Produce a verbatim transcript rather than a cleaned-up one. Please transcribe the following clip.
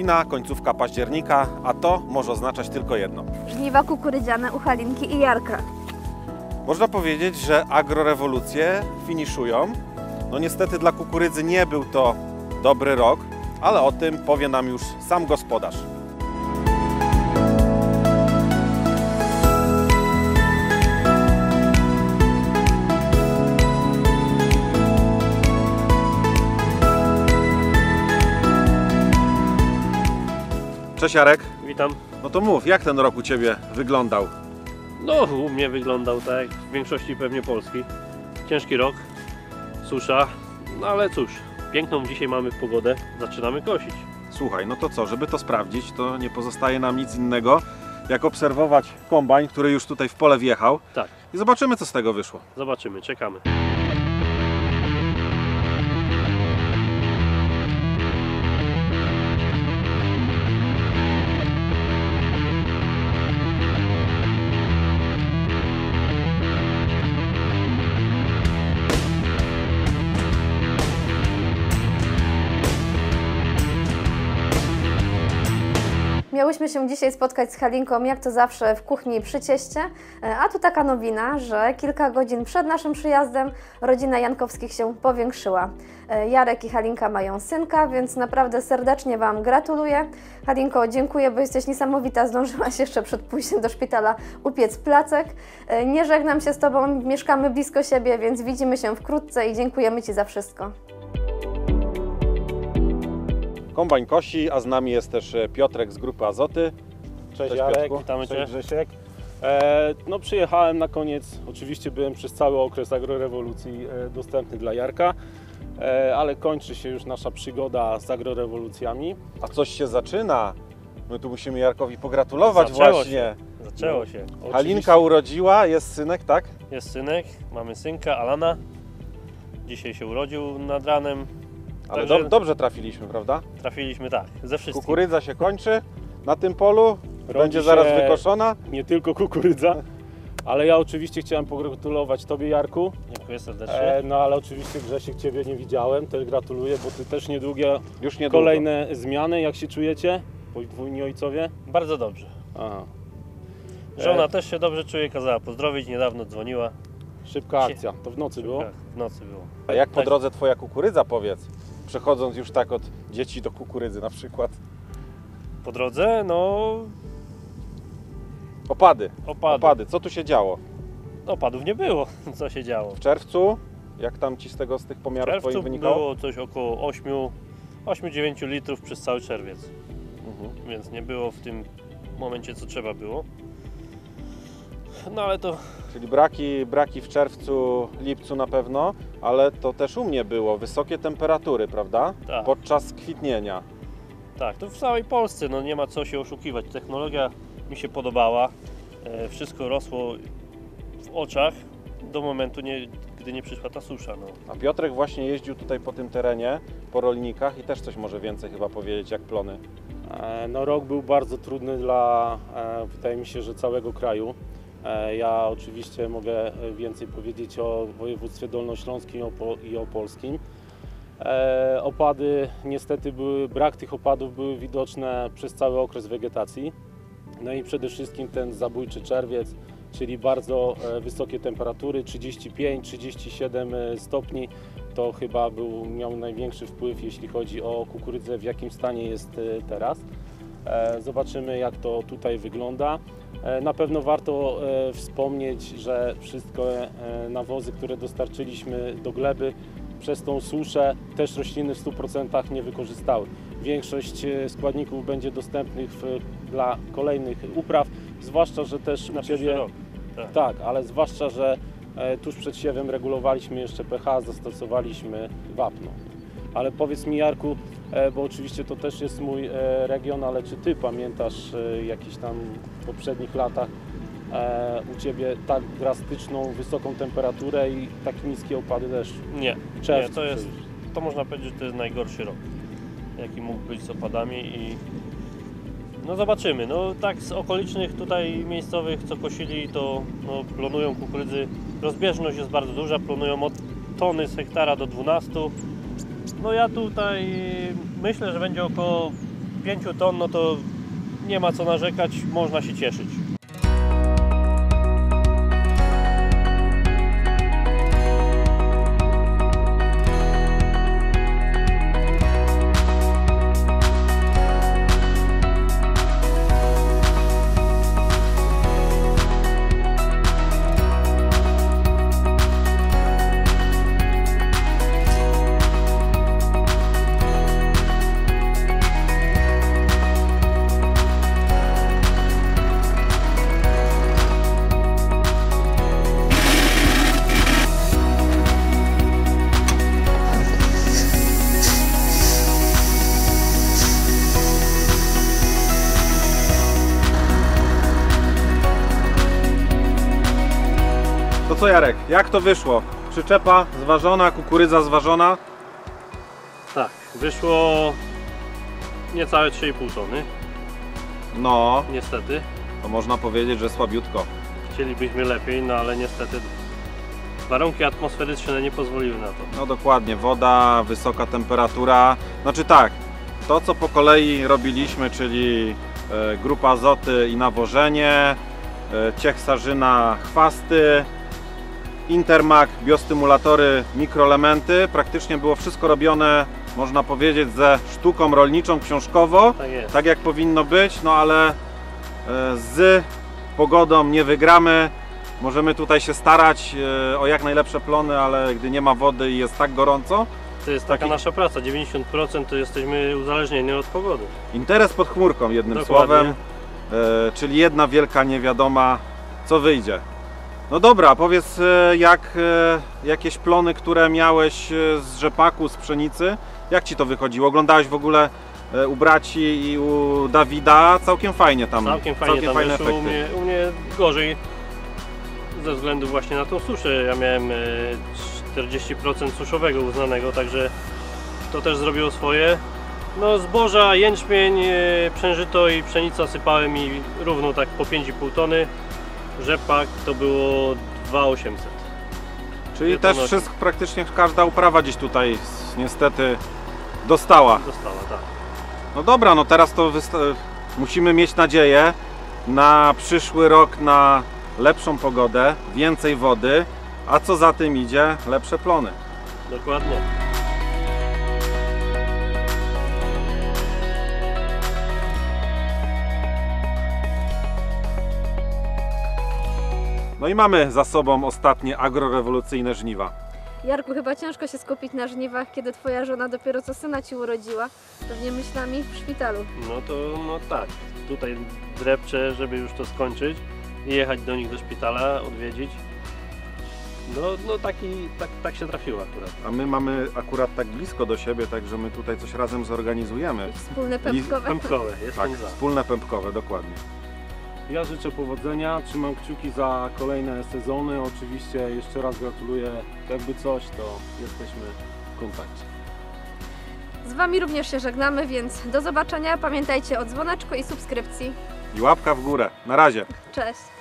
Godzina, końcówka października, a to może oznaczać tylko jedno. Żniwa kukurydziane u Halinki i Jarka. Można powiedzieć, że agrorewolucje finiszują. No niestety dla kukurydzy nie był to dobry rok, ale o tym powie nam już sam gospodarz. Cześć Jarek. Witam. No to mów, jak ten rok u Ciebie wyglądał? No, u mnie wyglądał tak jak w większości pewnie Polski. Ciężki rok, susza, no ale cóż, piękną dzisiaj mamy pogodę, zaczynamy kosić. Słuchaj, no to co, żeby to sprawdzić, to nie pozostaje nam nic innego, jak obserwować kombajn, który już tutaj w pole wjechał. Tak. I zobaczymy, co z tego wyszło. Zobaczymy, czekamy. Miałyśmy się dzisiaj spotkać z Halinką, jak to zawsze, w kuchni przy cieście, a tu taka nowina, że kilka godzin przed naszym przyjazdem rodzina Jankowskich się powiększyła. Jarek i Halinka mają synka, więc naprawdę serdecznie Wam gratuluję. Halinko, dziękuję, bo jesteś niesamowita, zdążyłaś jeszcze przed pójściem do szpitala upiec placek. Nie żegnam się z Tobą, mieszkamy blisko siebie, więc widzimy się wkrótce i dziękujemy Ci za wszystko. Kombajn kosi, a z nami jest też Piotrek z Grupy Azoty. Cześć, Cześć Jarek, Piotrku. Witamy Cię. Cześć Grzesiek. E, no przyjechałem na koniec, oczywiście byłem przez cały okres agrorewolucji e, dostępny dla Jarka, e, ale kończy się już nasza przygoda z agrorewolucjami. A coś się zaczyna. My tu musimy Jarkowi pogratulować Zaczęło właśnie. się. Zaczęło się. Oczywiście- Halinka urodziła, jest synek, tak? Jest synek, mamy synka, Alana. Dzisiaj się urodził nad ranem. Ale Także do, dobrze trafiliśmy, prawda? trafiliśmy tak, ze wszystkim. Kukurydza się kończy na tym polu, Rodzi będzie zaraz się wykoszona. Nie tylko kukurydza, ale ja oczywiście chciałem pogratulować Tobie, Jarku. Dziękuję serdecznie. E, no ale oczywiście Grzesiek, Ciebie nie widziałem, też gratuluję, bo Ty też niedługie Już niedługo. kolejne zmiany. Jak się czujecie? Podwójni ojcowie? Bardzo dobrze. Aha. Żona E, też się dobrze czuje, kazała pozdrowić, niedawno dzwoniła. Szybka akcja, to w nocy było? Tak, w nocy było. A jak po Tak. drodze Twoja kukurydza, powiedz? Przechodząc już tak od dzieci do kukurydzy na przykład. Po drodze, no Opady. opady. Opady. Co tu się działo? Opadów nie było, co się działo. W czerwcu? Jak tam Ci z tego, z tych W pomiarów Twoich czerwcu wynikało? było coś około osiem dziewięć litrów przez cały czerwiec, Mhm. więc nie było w tym momencie co trzeba było. No ale to Czyli braki, braki w czerwcu, lipcu na pewno, ale to też u mnie było. Wysokie temperatury, prawda? tak, Podczas kwitnienia. tak, to w całej Polsce, no nie ma co się oszukiwać. Technologia mi się podobała, e, wszystko rosło w oczach do momentu, nie, gdy nie przyszła ta susza. No. A Piotrek właśnie jeździł tutaj po tym terenie, po rolnikach i też coś może więcej chyba powiedzieć, jak plony. E, No rok był bardzo trudny dla, e, wydaje mi się, że całego kraju. E, Ja oczywiście mogę więcej powiedzieć o województwie dolnośląskim i opo- i opolskim. E, Opady, niestety były, brak tych opadów były widoczne przez cały okres wegetacji. No i przede wszystkim ten zabójczy czerwiec, czyli bardzo e, wysokie temperatury, trzydzieści pięć trzydzieści siedem stopni. To chyba był, miał największy wpływ, jeśli chodzi o kukurydzę, w jakim stanie jest e, teraz. E, Zobaczymy, jak to tutaj wygląda. E, Na pewno warto e, wspomnieć, że wszystkie e, nawozy, które dostarczyliśmy do gleby, przez tą suszę też rośliny w stu procentach nie wykorzystały. Większość e, składników będzie dostępnych w, dla kolejnych upraw, zwłaszcza, że też Na u przyszły Ciebie... rok. Tak. Tak, ale zwłaszcza, że e, tuż przed siewem regulowaliśmy jeszcze pH, zastosowaliśmy wapno. Ale powiedz mi, Jarku, e, bo oczywiście to też jest mój e, region, ale czy Ty pamiętasz e, jakiś tam w poprzednich latach e, u Ciebie tak drastyczną, wysoką temperaturę i tak niskie opady deszczu? Nie, Czerwcu nie, to jest, przecież. to można powiedzieć, że to jest najgorszy rok, jaki mógł być z opadami i no zobaczymy. No tak z okolicznych tutaj miejscowych, co kosili, to no, plonują kukurydzy. Rozbieżność jest bardzo duża, plonują od tony z hektara do dwunastu. No ja tutaj myślę, że będzie około pięciu ton, no to nie ma co narzekać, można się cieszyć. To co, Jarek, jak to wyszło? Przyczepa zważona, kukurydza zważona? Tak, wyszło niecałe trzy i pół tony, No, niestety. to można powiedzieć, że słabiutko. Chcielibyśmy lepiej, no ale niestety warunki atmosferyczne nie pozwoliły na to. No dokładnie, woda, wysoka temperatura. Znaczy tak, to co po kolei robiliśmy, czyli e, grupa azoty i nawożenie, e, ciech sarzyna, chwasty, Intermak, biostymulatory, mikroelementy. Praktycznie było wszystko robione, można powiedzieć, ze sztuką rolniczą, książkowo, Tak jest. tak jak powinno być, no ale e, z pogodą nie wygramy. Możemy tutaj się starać e, o jak najlepsze plony, ale gdy nie ma wody i jest tak gorąco, To jest taka Taki- nasza praca, dziewięćdziesiąt procent to jesteśmy uzależnieni od pogody. interes pod chmurką, jednym Dokładnie. słowem, e, czyli jedna wielka niewiadoma, co wyjdzie. No dobra, powiedz e, jak e, jakieś plony, które miałeś e, z rzepaku, z pszenicy, jak Ci to wychodziło? Oglądałeś w ogóle e, u braci i u Dawida? Całkiem fajnie tam, Całkiem fajnie tam fajne wyszło, u efekty. mnie, u mnie gorzej ze względu właśnie na tą suszę. Ja miałem e, czterdzieści procent suszowego uznanego, także to też zrobiło swoje. No zboża, jęczmień, e, przężyto i pszenica sypałem mi równo tak po pięć i pół tony. Rzepak to było dwa tysiące osiemset. Czyli jedno też nosi. wszystko, praktycznie każda uprawa gdzieś tutaj s- niestety dostała. Dostała, tak. No dobra, no teraz to wysta- musimy mieć nadzieję na przyszły rok, na lepszą pogodę, więcej wody, a co za tym idzie, lepsze plony. Dokładnie. No i mamy za sobą ostatnie agrorewolucyjne żniwa. Jarku, chyba ciężko się skupić na żniwach, kiedy twoja żona dopiero co syna ci urodziła, pewnie myślami w szpitalu. No to no tak, tutaj drepczę, żeby już to skończyć i jechać do nich do szpitala, odwiedzić. No, no taki, tak, tak się trafiło akurat. A my mamy akurat tak blisko do siebie, także my tutaj coś razem zorganizujemy. Wspólne pępkowe. Pępkowe, jestem Tak, za. wspólne pępkowe, dokładnie. Ja życzę powodzenia, trzymam kciuki za kolejne sezony. Oczywiście jeszcze raz gratuluję. Jakby coś, to jesteśmy w kontakcie. Z Wami również się żegnamy, więc do zobaczenia. Pamiętajcie o dzwoneczku i subskrypcji. I łapka w górę. Na razie. Cześć!